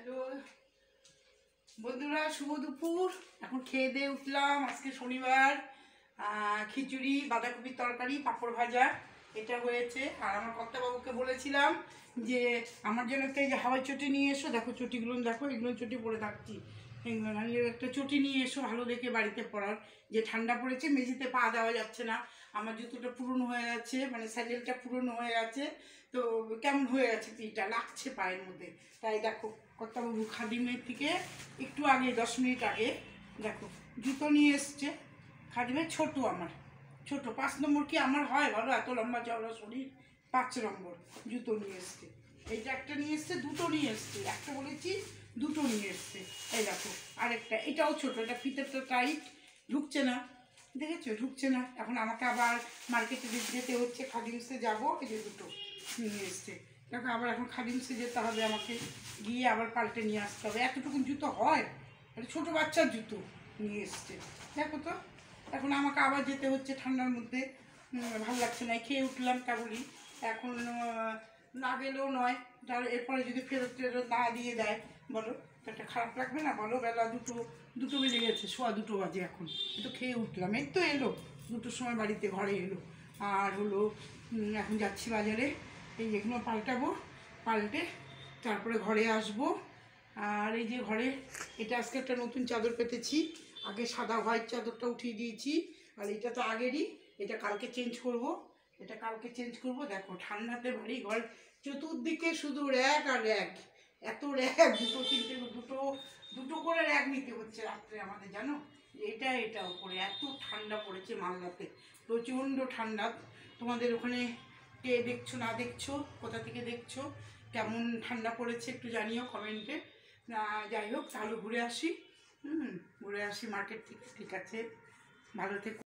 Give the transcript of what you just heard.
Hello বন্ধুরা, শুভ দুপুর। এখন খেয়ে দিয়ে উঠলাম। আজকে শনিবার। খিচুড়ি, বাঁধাকপির তরকারি, পাঁপড় ভাজা এটা হয়েছে। আর আমার কর্তাবাবুকে বলেছিলাম যে আমার জন্য একটা এই যে হাওয়াই চটি নিয়ে এসো। দেখো চটিগুলো, দেখো এগুলো চটি পরে থাকছি। একটা চটি নিয়ে এসো ভালো দেখে বাড়িতে পরার। যে ঠান্ডা পড়েছে, মেঝেতে পা দেওয়া যাচ্ছে না। আমার জুতোটা পুরনো হয়ে গেছে, মানে স্যান্ডেলটা পুরনো হয়ে গেছে। তো কেমন হয়ে গেছে, পিটা লাগছে পায়ের মধ্যে। তাই দেখো কর্তাবাবু খাদিমের থেকে একটু আগে 10 মিনিট আগে দেখো জুতো নিয়ে এসছে। খাদিমের ছোটো, আমার ছোটো 5 নম্বর কি আমার হয় বলো? এত লম্বা চওড়া শরীর। 5 নম্বর জুতো নিয়ে এসছে। এইটা একটা নিয়ে এসছে, দুটো নিয়ে এসছে। একটা বলেছি, দুটো নিয়ে এসছে। এই দেখো আরেকটা, এটাও ছোটো। এটা ফিতেরটা টাইট, ঢুকছে না, দেখেছো ঢুকছে না। এখন আমাকে আবার মার্কেটে যেতে হচ্ছে, খাদিমসে যাবো। এই যে দুটো নিয়ে এসছে। দেখো আবার এখন খাদিমসে যেতে হবে আমাকে, গিয়ে আবার পাল্টে নিয়ে আসতে হবে। এতটুকু জুতো হয়? একটা ছোটো বাচ্চার জুতো নিয়ে এসছে, দেখো তো। এখন আমাকে আবার যেতে হচ্ছে ঠান্ডার মধ্যে। ভালো লাগছে না, খেয়ে উঠলাম কেবলই। এখন না গেলেও নয়। তার এরপরে যদি ফেরত টেরত না দিয়ে দেয় বলো, তো একটা খারাপ লাগবে না বলো? বেলা দুটো বেজে গেছে, সোয়া 2 বাজে এখন। তো খেয়ে উঠলাম, এই তো এলো 2টোর সময় বাড়িতে ঘরে এলো। আর হলো এখন যাচ্ছি বাজারে, এই যেগুলো পাল্টাবো, পাল্টে তারপরে ঘরে আসবো। আর এই যে ঘরে এটা আজকে একটা নতুন চাদর পেতেছি। আগে সাদা হোয়াইট চাদরটা উঠিয়ে দিয়েছি, আর এটা তো আগেরই। এটা কালকে চেঞ্জ করব, এটা কালকে চেঞ্জ করব। দেখো ঠান্ডাতে ভারী ঘর, চতুর্দিকে শুধু র্যাক আর র্যাক। এত র্যাক, দুটো করে র্যাক নিতে হচ্ছে রাত্রে আমাদের, জানো। এটা উপরে এত ঠান্ডা পড়েছে মালদাতে, প্রচণ্ড ঠান্ডা। তোমাদের ওখানে কে দেখছো না দেখছো, কোথা থেকে দেখছো, কেমন ঠান্ডা পড়েছে একটু জানিও কমেন্টে। যাই হোক, তাহলে ঘুরে আসি। ঘুরে আসি মার্কেট থেকে। ঠিক আছে, ভালো থেকো।